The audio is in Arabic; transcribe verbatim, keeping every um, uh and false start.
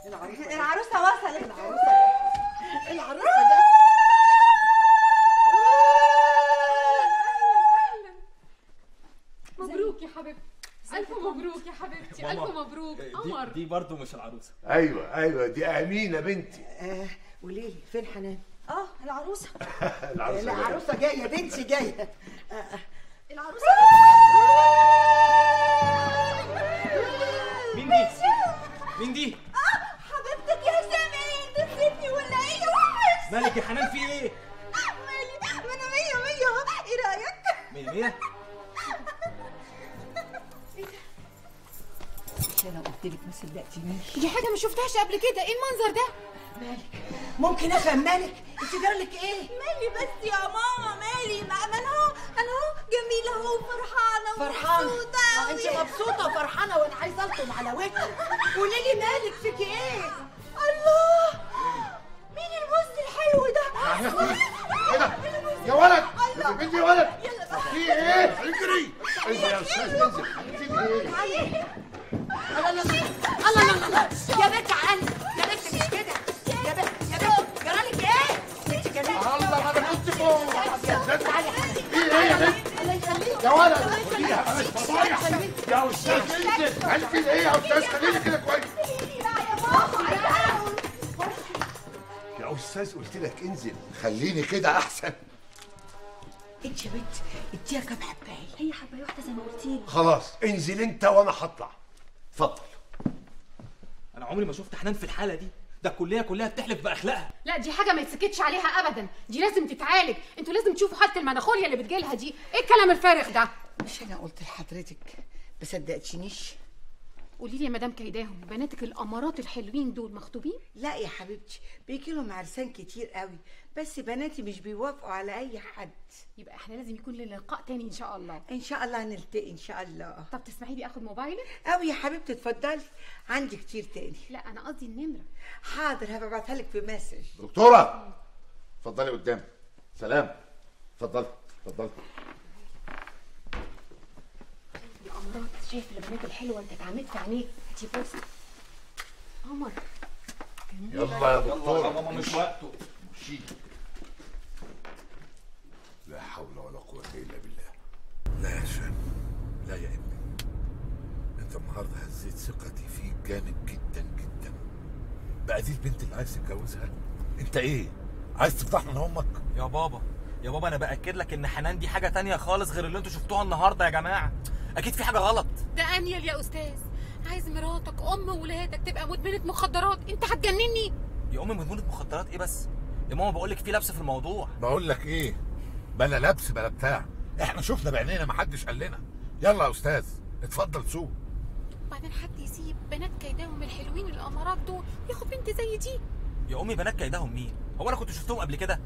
العروسه العروسه وصلت. العروسه جت العروسه جت. مبروك يا حبيبتي، الف مبروك يا حبيبتي، الف مبروك. قمر دي, دي برضه مش العروسه. ايوه ايوه دي امينه بنتي. آه وليلي فين حنان؟ اه العروسه. العروسه العروسه جايه بنتي جايه. آه آه. العروسه مين دي؟ مين دي؟ اه حبيبتك يا سامي، انت نسيتني ولا ايه يا وحش؟ مالك يا حنان، في ايه؟ مالي، ما انا مية مية اهو، ايه رايك؟ مية مية؟ مش انا قلت لك ما صدقتنيش؟ دي حاجه ما شفتهاش قبل كده، ايه المنظر ده؟ مالك؟ ممكن افهم مالك؟ انت جرالك ايه؟ مالي بس يا ماما، مالي، ما انا اهو انا اهو جميله اهو وفرحانه فرحانه؟ ومبسوطه اه أوي. انت مبسوطه وفرحانه وانا عايزه الطم على وجهك. قولي لي مالك، فيكي ايه؟ الله، مين البوست الحلو ده؟ ايه ده؟ يا ولد الله. بنتي يا ولد يلا بقى. في ايه؟ اجري انزل يا استاذ انزل. في ايه؟ الله الله الله الله الله. يا بنت عقلي، يا بنت مش كده. يا بنت يا بنت جرالك ايه؟ انت جميله. الله انا كنت فوق. تعالي يا حبيبتي. في ايه يا بنت؟ الله يخليك. يا ولد خديها بلاش فضايح. يا استاذ انزل. انت ايه يا استاذ؟ خليني كده كويس. يا استاذ قلت لك انزل، خليني كده احسن. انت يا بنت اديها كام حبايه. هي حبايه واحده زي ما قلتيلي. خلاص انزل انت وانا هطلع. اتفضل. انا عمري ما شفت حنان في الحاله دي، ده الكليه كلها بتحلف باخلاقها. لا دي حاجه ما يتسكتش عليها ابدا، دي لازم تتعالج. انتوا لازم تشوفوا حاله المناخوليا اللي بتجيلها دي. ايه الكلام الفارغ ده؟ مش انا قلت لحضرتك ما صدقتنيش؟ قولي لي يا مدام كيداهم، بناتك الامارات الحلوين دول مخطوبين؟ لا يا حبيبتي، بيجي لهم عرسان كتير قوي، بس بناتي مش بيوافقوا على اي حد. يبقى احنا لازم يكون لنا لقاء تاني ان شاء الله. ان شاء الله هنلتقي ان شاء الله. طب تسمحي لي اخد موبايلك؟ قوي يا حبيبتي، اتفضلي، عندي كتير تاني. لا انا قصدي النمره. حاضر هبعتها لك في مسج. دكتوره اتفضلي قدام. سلام. اتفضلي اتفضلي. يا امراض، شايف البنات الحلوه انت اتعمدت في عينيك. هاتي بص قمر. يلا يا دكتوره. ماما مش وقته. مشي. لا حول ولا قوه الا بالله. لا يا هشام، لا يا ابني، انت النهارده هزيت ثقتي فيك جامد جدا جدا. بقى دي البنت اللي عايز تتجوزها؟ انت ايه، عايز تفضحنا من امك؟ يا بابا يا بابا انا باكد لك ان حنان دي حاجه تانية خالص غير اللي انتوا شفتوها النهارده يا جماعه. اكيد في حاجه غلط. ده انيل يا استاذ، عايز مراتك ام ولادك تبقى مدمنه مخدرات؟ انت هتجنني. يا امي مدمنه مخدرات ايه بس؟ يا ماما بقول لك في لبس في الموضوع. بقول لك ايه، بلا لبس بلا بتاع، احنا شفنا بعينينا، ما حدش قال لنا. يلا يا استاذ اتفضل سوق. وبعدين حد يسيب بنات كيداهم الحلوين الامارات دول ياخد بنت زي دي؟ يا امي بنات كيدهم مين؟ هو انا كنت شفتهم قبل كده؟